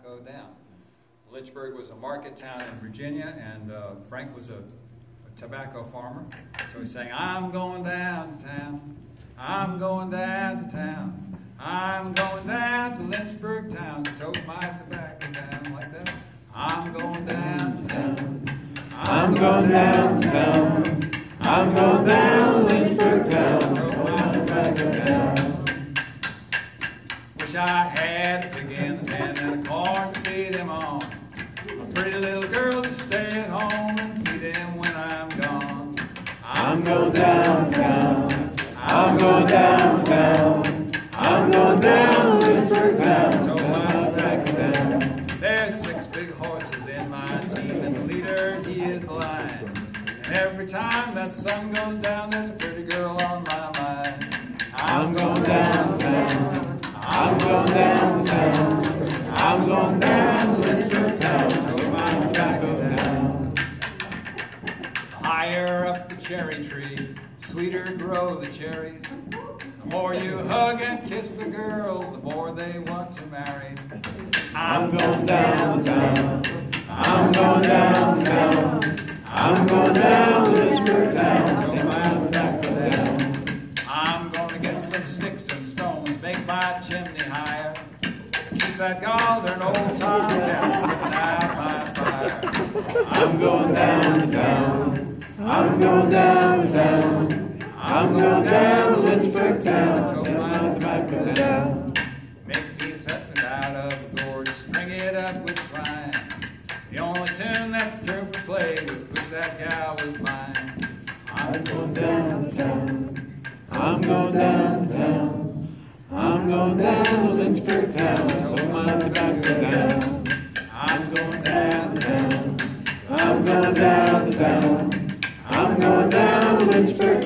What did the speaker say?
tobacco down. Lynchburg was a market town in Virginia, and Frank was a tobacco farmer. So he's saying, I'm going down to town. I'm going down to town. I'm going down to Lynchburg town to tote my tobacco down, like that. I'm going down to town. I'm going down to town. I'm going down to Lynchburg town to tote my tobacco down. Wish I had a pig in the pen and a corn to feed him on. A pretty little girl to stay at home and feed him when I'm gone. I'm going downtown. I'm going downtown. I'm going down to Lynchburg town to tote my tobacco down. There's 6 big horses in my team, and the leader, he is the lion. And every time that sun goes down, there's a pretty girl on my mind. I'm going downtown. I'm going downtown. I'm going down to Lynchburg town to tote my tobacco down. Higher up the cherry tree, sweeter grow the cherries. The more you hug and kiss the girls, the more they want to marry. I'm going downtown. I'm going downtown. I'm going down to Lynchburg town to tote my tobacco down. I'm going to get some sticks and stones, make my chimney higher. Keep that golden old tomcat putting out my fire. I'm going downtown. I'm going downtown. I'm going down to Lynchburg town to tote my tobacco down. Make me something out of the gorge, string it up with twine. The only tune that jerk would play was Wish That Gal Was Mine. I'm going downtown. I'm going downtown. I'm going down to Lynchburg town to tote my tobacco down. I'm going downtown. I'm going downtown. I'm going down to Lynchburg